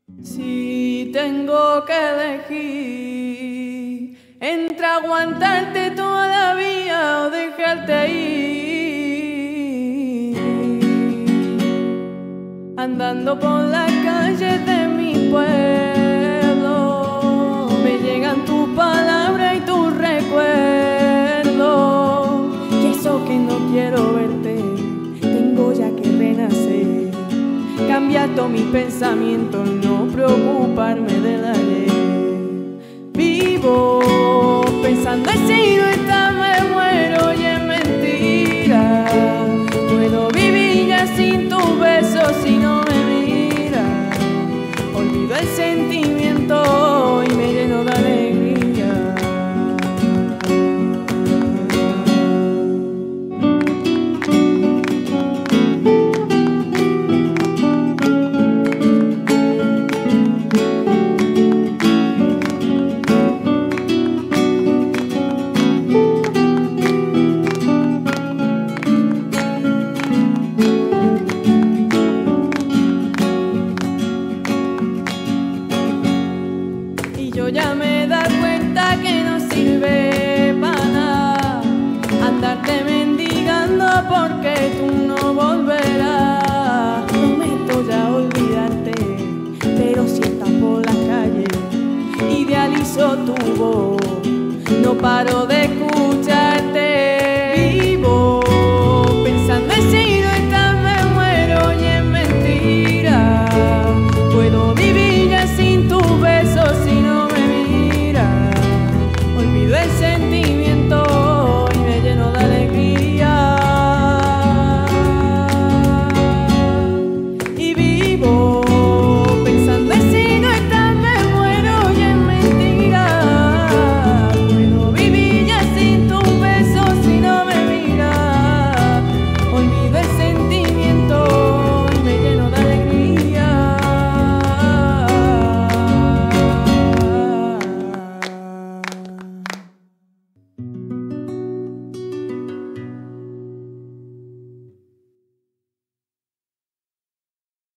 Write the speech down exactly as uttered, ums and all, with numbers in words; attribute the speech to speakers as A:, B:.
A: Si tengo que elegir entre aguantarte todavía o dejarte ir, andando por las calles de mi pueblo, me llegan tus palabras y tus recuerdos. Y eso que no quiero verte, tengo ya que renacer. Cambiar todos mis pensamientos, no preocuparme del ayer. Vivo pensando en si no estás me muero y es mentira. Puedo vivir ya sin tus besos si no me miras. Olvido el sentimiento y me lleno de alegría. Yo ya me he dado cuenta que no sirve para nada andarte mendigando porque tú no volverás. Prometo ya olvidarte, pero si estás por la calle, idealizo tu voz, no paro de